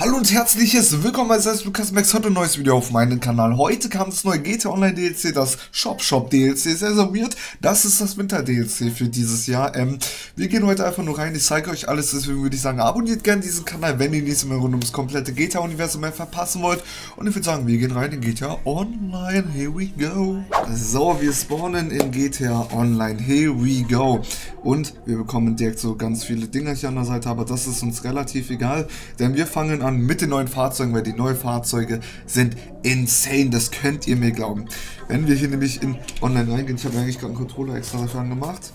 Hallo und herzliches Willkommen, es ist Lukas Max, heute ein neues Video auf meinem Kanal. Heute kam das neue GTA Online DLC, das Shop DLC, sehr weird. Das ist das Winter DLC für dieses Jahr. Wir gehen heute einfach nur rein, ich zeige euch alles, deswegen würde ich sagen, abonniert gerne diesen Kanal, wenn ihr nichts mehr rund ums komplette GTA-Universum mehr verpassen wollt. Und ich würde sagen, wir gehen rein in GTA Online, here we go. So, wir spawnen in GTA Online, here we go. Und wir bekommen direkt so ganz viele Dinger hier an der Seite, aber das ist uns relativ egal, denn wir fangen an mit den neuen Fahrzeugen, weil die neuen Fahrzeuge sind insane, das könnt ihr mir glauben. Wenn wir hier nämlich in Online reingehen, ich habe eigentlich gerade einen Controller extra dafür angemacht,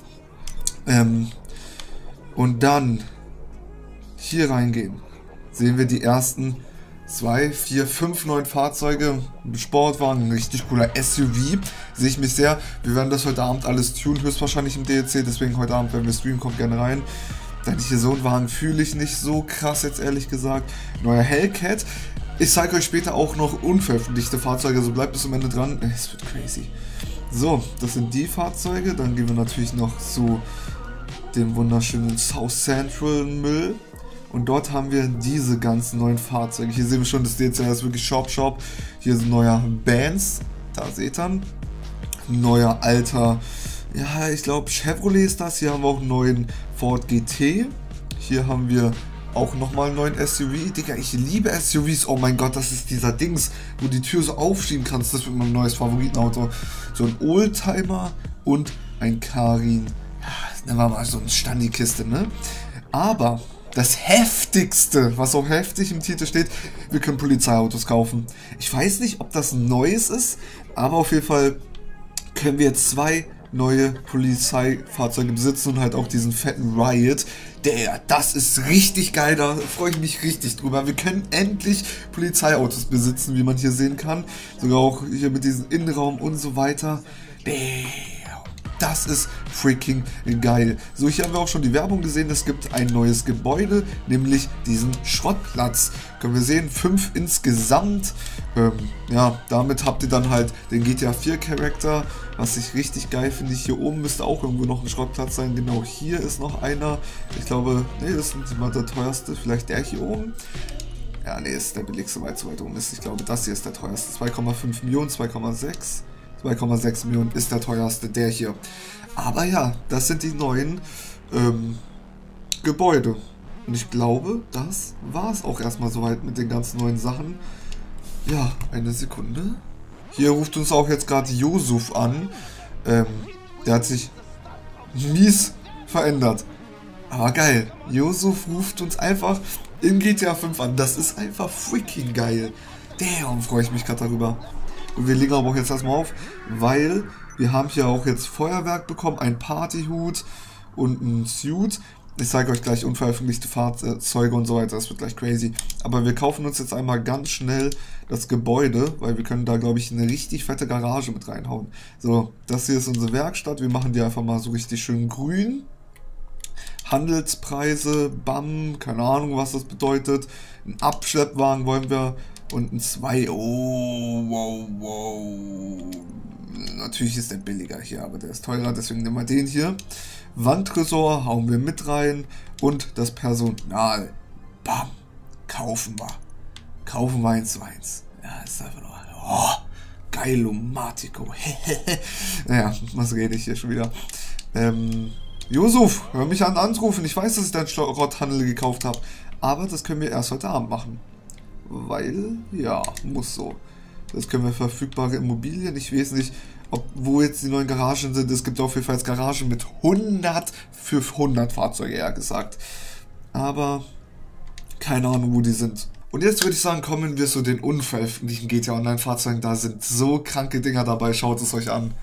und dann hier reingehen, sehen wir die ersten 2, 4, 5 neuen Fahrzeuge, Sportwagen, ein richtig cooler SUV, sehe ich mich sehr. Wir werden das heute Abend alles tunen, höchstwahrscheinlich im DLC, deswegen heute Abend, wenn wir streamen, kommt gerne rein. Dann hier so einen Wagen fühle ich nicht so krass, jetzt ehrlich gesagt. Neuer Hellcat. Ich zeige euch später auch noch unveröffentlichte Fahrzeuge, also bleibt bis zum Ende dran. Es wird crazy. So, das sind die Fahrzeuge. Dann gehen wir natürlich noch zu dem wunderschönen South Central Müll. Und dort haben wir diese ganzen neuen Fahrzeuge. Hier sehen wir schon, das DLC ist wirklich Shop. Hier ist ein neuer Benz. Da seht ihr. Ein neuer alter, ja, ich glaube Chevrolet ist das. Hier haben wir auch einen neuen Ford GT. Hier haben wir auch nochmal einen neuen SUV. Digga, ich liebe SUVs. Oh mein Gott, das ist dieser Dings, wo die Tür so aufschieben kannst. Das wird mein neues Favoritenauto. So ein Oldtimer und ein Karin. Ja, nehmen wir mal so eine Standi-Kiste, ne? Aber das Heftigste, was auch heftig im Titel steht, wir können Polizeiautos kaufen. Ich weiß nicht, ob das ein neues ist, aber auf jeden Fall können wir jetzt 2 neue Polizeifahrzeuge besitzen und halt auch diesen fetten Riot. Das ist richtig geil, da freue ich mich richtig drüber. Wir können endlich Polizeiautos besitzen, wie man hier sehen kann. Sogar auch hier mit diesem Innenraum und so weiter. Das ist freaking geil. So, hier haben wir auch schon die Werbung gesehen. Es gibt ein neues Gebäude, nämlich diesen Schrottplatz. Können wir sehen, 5 insgesamt. Ja, damit habt ihr dann halt den GTA 4 Charakter, was ich richtig geil finde. Hier oben müsste auch irgendwo noch ein Schrottplatz sein. Genau hier ist noch einer. Ich glaube, nee, das ist nicht mal der teuerste. Vielleicht der hier oben. Ja, nee, ist der billigste, weil es weit oben ist. Ich glaube, das hier ist der teuerste. 2,5 Millionen, 2,6 Millionen ist der teuerste, der hier. Aber ja, das sind die neuen Gebäude. Und ich glaube, das war es auch erstmal soweit mit den ganzen neuen Sachen. Ja, eine Sekunde. Hier ruft uns auch jetzt gerade Yusuf an. Der hat sich mies verändert. Aber geil. Yusuf ruft uns einfach in GTA 5 an. Das ist einfach freaking geil. Damn, freue ich mich gerade darüber. Und wir legen aber auch jetzt erstmal auf, weil wir haben hier auch jetzt Feuerwerk bekommen, ein Partyhut und ein Suit. Ich zeige euch gleich unveröffentlichte Fahrzeuge und so weiter, das wird gleich crazy. Aber wir kaufen uns jetzt einmal ganz schnell das Gebäude, weil wir können da, glaube ich, eine richtig fette Garage mit reinhauen. So, das hier ist unsere Werkstatt, wir machen die einfach mal so richtig schön grün. Handelspreise, BAM, keine Ahnung, was das bedeutet. Ein Abschleppwagen wollen wir. Und ein 2, oh, wow. Natürlich ist der billiger hier, aber der ist teurer, deswegen nehmen wir den hier. Wandtresor hauen wir mit rein. Und das Personal, bam, kaufen wir. Kaufen wir 1 zu 1. Ja, ist einfach nur, oh, geilomatico. Naja, was rede ich hier schon wieder? Yusuf, hör mich an anrufen. Ich weiß, dass ich deinen Schrotthandel gekauft habe. Aber das können wir erst heute Abend machen. Weil, ja, muss so. Das können wir verfügbare Immobilien. Ich weiß nicht, wo jetzt die neuen Garagen sind. Es gibt auf jeden Fall Garagen mit 100 für 100 Fahrzeuge, eher gesagt. Aber keine Ahnung, wo die sind. Und jetzt würde ich sagen, kommen wir zu den unveröffentlichten GTA Online Fahrzeugen. Da sind so kranke Dinger dabei. Schaut es euch an.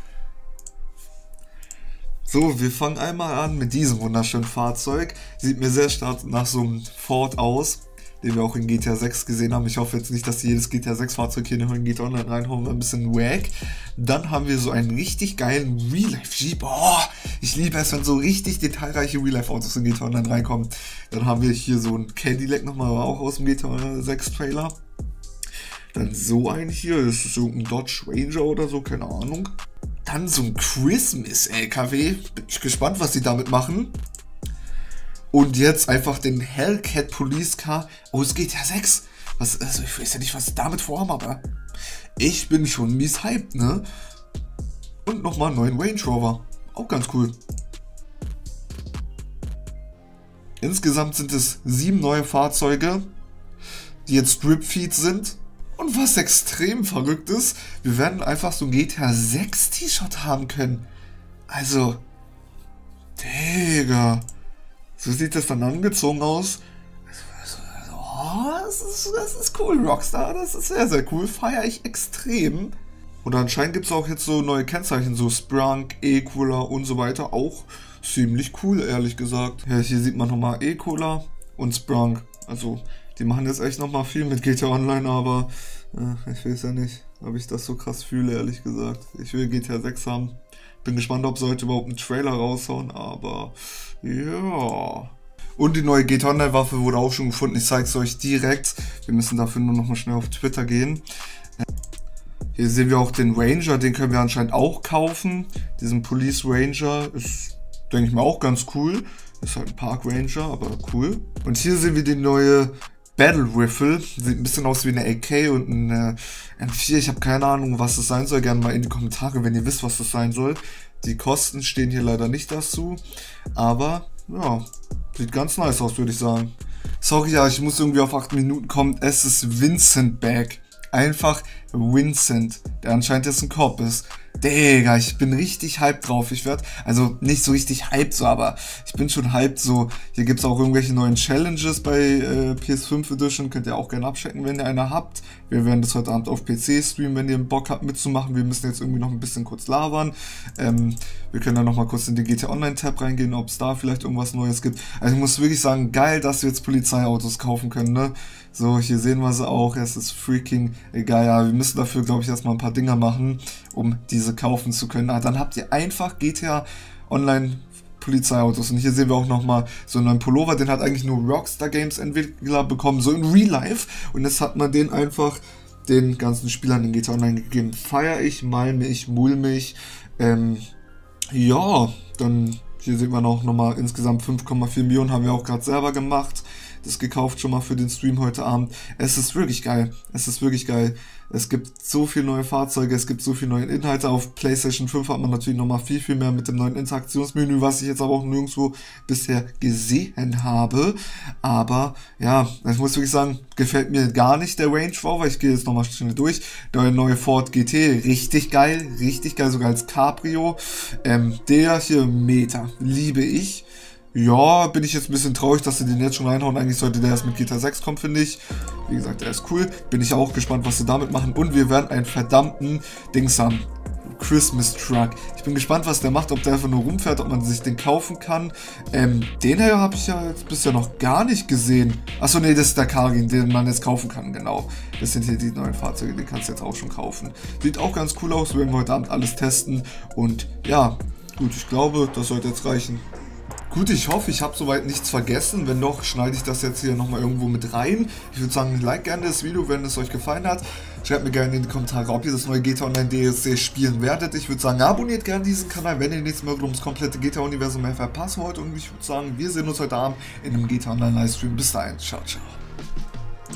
So, wir fangen einmal an mit diesem wunderschönen Fahrzeug. Sieht mir sehr stark nach so einem Ford aus, den wir auch in GTA 6 gesehen haben. Ich hoffe jetzt nicht, dass jedes GTA 6 Fahrzeug hier in GTA Online reinhauen, ein bisschen wack. Dann haben wir so einen richtig geilen Real-Life Jeep. Oh, ich liebe es, wenn so richtig detailreiche Real-Life Autos in GTA Online reinkommen. Dann haben wir hier so ein Cadillac nochmal, auch aus dem GTA 6 Trailer. Dann so ein hier, das ist so ein Dodge Ranger oder so, keine Ahnung. Dann so ein Christmas LKW. Bin ich gespannt, was sie damit machen. Und jetzt einfach den Hellcat Police Car aus GTA 6. Also ich weiß ja nicht, was sie damit vorhaben, aber ich bin schon mies hyped, ne? Und nochmal einen neuen Range Rover. Auch ganz cool. Insgesamt sind es 7 neue Fahrzeuge, die jetzt Drip-Feed sind. Und was extrem verrückt ist, wir werden einfach so ein GTA 6 T-Shirt haben können. Also, Digga. So sieht das dann angezogen aus. Oh, das ist cool, Rockstar. Das ist sehr, sehr cool. Feiere ich extrem. Und anscheinend gibt es auch jetzt so neue Kennzeichen, so Sprunk, E-Cooler und so weiter. Auch ziemlich cool, ehrlich gesagt. Ja, hier sieht man nochmal E-Cooler und Sprunk. Also, die machen jetzt echt nochmal viel mit GTA Online, aber ich weiß ja nicht, ob ich das so krass fühle, ehrlich gesagt. Ich will GTA 6 haben. Bin gespannt, ob sie heute überhaupt einen Trailer raushauen, aber ja. Und die neue GTA Online Waffe wurde auch schon gefunden. Ich zeige es euch direkt. Wir müssen dafür nur noch mal schnell auf Twitter gehen. Hier sehen wir auch den Ranger, den können wir anscheinend auch kaufen. Diesen Police Ranger ist, denke ich mal, auch ganz cool. Ist halt ein Park Ranger, aber cool. Und hier sehen wir die neue Battle Rifle. Sieht ein bisschen aus wie eine AK und eine M4. Ich habe keine Ahnung, was das sein soll. Gerne mal in die Kommentare, wenn ihr wisst, was das sein soll. Die Kosten stehen hier leider nicht dazu. Aber, ja, sieht ganz nice aus, würde ich sagen. Sorry, ja, ich muss irgendwie auf 8 Minuten kommen. Es ist Vincent Back. Einfach Vincent, der anscheinend jetzt ein Cop ist. Digga, ich bin richtig hyped drauf. Ich werde, also nicht so richtig hyped so, aber ich bin schon hyped so. Hier gibt es auch irgendwelche neuen Challenges bei PS5 Edition. Könnt ihr auch gerne abchecken, wenn ihr eine habt. Wir werden das heute Abend auf PC streamen, wenn ihr Bock habt mitzumachen. Wir müssen jetzt irgendwie noch ein bisschen kurz labern. Wir können dann nochmal kurz in die GTA Online Tab reingehen, ob es da vielleicht irgendwas Neues gibt. Also ich muss wirklich sagen, geil, dass wir jetzt Polizeiautos kaufen können, ne? So, hier sehen wir sie auch. Es ist freaking geil. Ja, wir müssen dafür, glaube ich, erstmal ein paar Dinger machen, um diese kaufen zu können. Dann habt ihr einfach GTA Online Polizeiautos. Und hier sehen wir auch nochmal so einen neuen Pullover. Den hat eigentlich nur Rockstar Games Entwickler bekommen, so in Real Life. Und jetzt hat man den einfach den ganzen Spielern in GTA Online gegeben. Feier ich, malme ich, mulmig. Ja, dann hier sehen wir noch mal insgesamt 5,4 Millionen haben wir auch gerade selber gemacht. Das gekauft schon mal für den Stream heute Abend. Es ist wirklich geil. Es ist wirklich geil. Es gibt so viele neue Fahrzeuge, es gibt so viele neue Inhalte. Auf PlayStation 5 hat man natürlich nochmal viel mehr mit dem neuen Interaktionsmenü, was ich jetzt aber auch nirgendwo bisher gesehen habe. Aber ja, ich muss wirklich sagen, gefällt mir gar nicht der Range Rover. Ich gehe jetzt nochmal schnell durch. Der neue Ford GT, richtig geil, sogar als Cabrio. Der hier Meter, liebe ich. Ja, bin ich jetzt ein bisschen traurig, dass sie den jetzt schon reinhauen. Eigentlich sollte der erst mit GTA 6 kommen, finde ich. Wie gesagt, der ist cool. Bin ich auch gespannt, was sie damit machen. Und wir werden einen verdammten Dings haben. Christmas Truck. Ich bin gespannt, was der macht, ob der einfach nur rumfährt, ob man sich den kaufen kann. Den hier habe ich ja jetzt bisher noch gar nicht gesehen. Achso, nee, das ist der Karin, den man jetzt kaufen kann, genau. Das sind hier die neuen Fahrzeuge, die kannst du jetzt auch schon kaufen. Sieht auch ganz cool aus, wir werden heute Abend alles testen. Und ja, gut, ich glaube, das sollte jetzt reichen. Gut, ich hoffe, ich habe soweit nichts vergessen. Wenn doch, schneide ich das jetzt hier nochmal irgendwo mit rein. Ich würde sagen, like gerne das Video, wenn es euch gefallen hat. Schreibt mir gerne in die Kommentare, ob ihr das neue GTA Online DLC spielen werdet. Ich würde sagen, abonniert gerne diesen Kanal, wenn ihr nichts mehr ums komplette GTA-Universum mehr verpassen wollt. Und ich würde sagen, wir sehen uns heute Abend in einem GTA Online Livestream. Bis dahin, ciao, ciao.